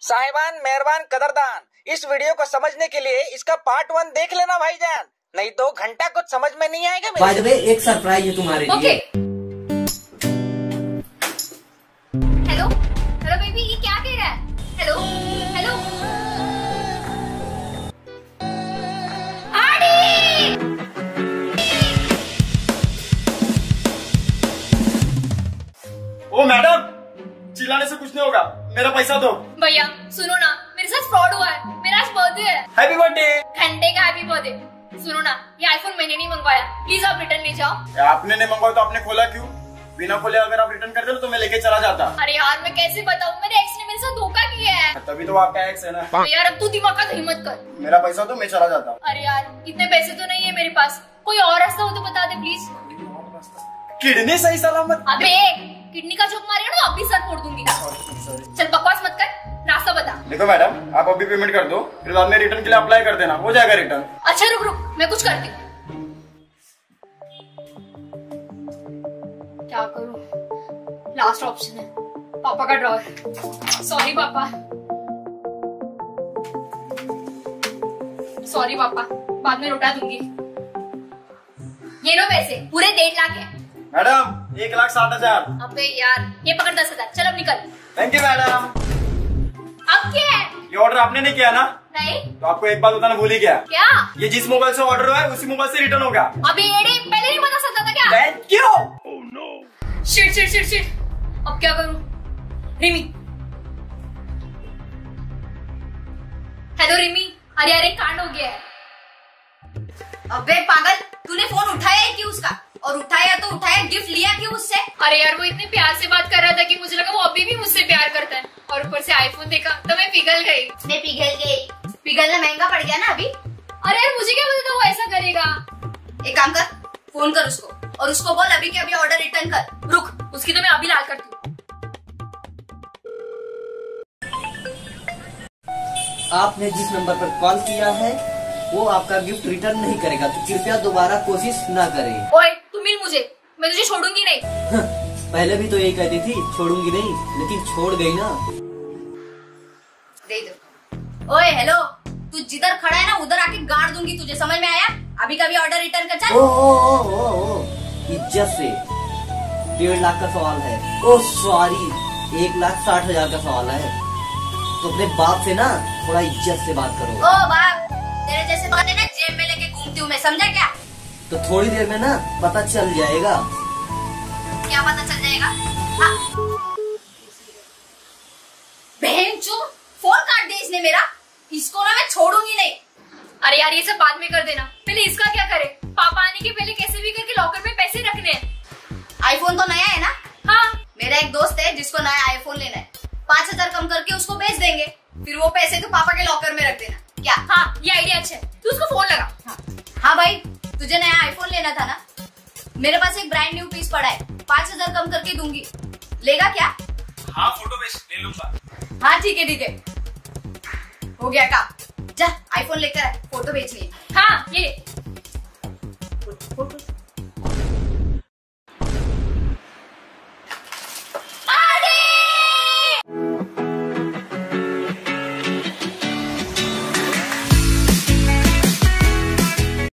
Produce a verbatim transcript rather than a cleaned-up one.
साहिबान, मेहरबान, कदरदान, इस वीडियो को समझने के लिए इसका पार्ट वन देख लेना भाईजान, नहीं तो घंटा कुछ समझ में नहीं आएगा। बाय द वे, एक सरप्राइज है तुम्हारे लिए। ओके। हेलो हेलो बेबी, ये क्या कह रहा है? हेलो हेलो आड़ी। ओ मैडम, चिल्लाने से कुछ नहीं होगा, मेरा पैसा दो। भैया सुनो ना, मेरे साथ फ्रॉड हुआ है, मेरा आज बर्थडे है। Happy birthday. घंटे का हैप्पी बर्थडे। सुनो ना, ये आईफोन मैंने नहीं मंगवाया, प्लीज आप रिटर्न ले जाओ। आपने नहीं मंगवाया तो आपने खोला क्यों? बिना खोले अगर आप रिटर्न कर दे तो मैं लेके चला जाता। अरे यार मैं कैसे बताऊं, मेरे एक्स ने मेरे साथ धोखा किया है। तभी तो आपका एक्स है ना। तो यार अब तू दिमाग का हिम्मत कर। मेरा पैसा तो मैं चला जाता। अरे यार इतने पैसे तो नहीं है मेरे पास, कोई और रास्ता हो तो बता दे प्लीज। किडनी सही सलामत। अबे किडनी का जोक मारेगा ना, अभी सर फोड़ दूंगी। चल बकवास मत कर, रास्ता बता। देखो मैडम, आप अभी पेमेंट कर दो, फिर बाद में रिटर्न के लिए अप्लाई कर देना, हो जाएगा रिटर्न। अच्छा रुक रुक, मैं कुछ करती हूँ। क्या करूँ? लास्ट ऑप्शन है पापा का ड्रॉअर। सॉरी पापा, सॉरी पापा, बाद में लौटा दूंगी। ये लो पैसे, पूरे डेढ़ लाख है। मैडम एक लाख साठ हजार। अबे यार ये पकड़ दस हजार, चल अब निकल। Thank you madam. अब क्या है? ये ऑर्डर आपने नहीं किया ना? नहीं। तो आपको एक बात बताना भूल ही गया। क्या? ये जिस मोबाइल से ऑर्डर हुआ है उसी मोबाइल से रिटर्न होगा। अबे एड़े, पहले नहीं पता चलता था क्या? Thank you. oh, no. Shit shit shit shit, अब क्या करूं? रिमी, हेलो रिमी, अरे अरे कांड हो गया है। अबे पागल, तूने फोन उठाया है क्यों उसका? और उठाया तो उठाया, गिफ्ट लिया क्यों उससे? अरे यार वो इतने प्यार से बात कर रहा था कि मुझे लगा वो अभी भी मुझसे प्यार करता है, और ऊपर से आईफोन देखा तो मैं पिघल गई। मैं पिघल गई। पिघलना महंगा पड़ गया ना अभी। अरे यार मुझे क्या पता था वो ऐसा करेगा। एक काम कर, फोन कर उसको और उसको बोल अभी के अभी ऑर्डर रिटर्न कर। रुक, उसकी तो मैं अभी लाल करती हूँ। आपने जिस नंबर पर कॉल किया है वो आपका गिफ्ट रिटर्न नहीं करेगा, तो कृपया दोबारा कोशिश न करें। ओए तू मिल मुझे, मैं तुझे छोड़ूंगी नहीं। पहले भी तो यही कहती थी छोड़ूंगी नहीं, लेकिन छोड़ गई ना। दे दो। ओए हेलो, तू जिधर खड़ा है ना उधर आके गाड़ दूंगी तुझे, समझ में आया? अभी कभी ऑर्डर रिटर्न कर। चल। ओ, ओ, ओ, ओ, ओ, इज्जत से डेढ़ लाख का सवाल है। ओ सॉरी, एक लाख साठ हजार का सवाल है, तो अपने बाप से ना थोड़ा इज्जत से बात करो। ओ बाप, तेरे जैसे बात है ना जेब में लेके घूमती हूँ मैं, समझा क्या? तो थोड़ी देर में ना पता चल जाएगा। क्या पता चल जाएगा? हाँ। बहन चो, फोन काट दे इसने मेरा, इसको ना मैं छोड़ूंगी नहीं। अरे यार ये सब बाद में कर देना, पहले इसका क्या करे? पापा आने के पहले कैसे भी करके लॉकर में पैसे रखने हैं। आईफोन तो नया है ना? हाँ। मेरा एक दोस्त है जिसको नया आईफोन लेना है, पाँच हजार कम करके उसको भेज देंगे, फिर वो पैसे तो पापा के लॉकर में रख देना। क्या? हाँ ये आइडिया अच्छा है, तू उसको फोन लगा। हाँ, हाँ भाई, तुझे नया आईफोन लेना था ना? मेरे पास एक ब्रांड न्यू पीस पड़ा है, पाँच हजार कम करके दूंगी, लेगा क्या? हाँ फोटो भेज, ले लूंगा। हाँ ठीक है ठीक है, हो गया काम। जा आईफोन लेकर फोटो भेज लिए। हाँ ये फोटो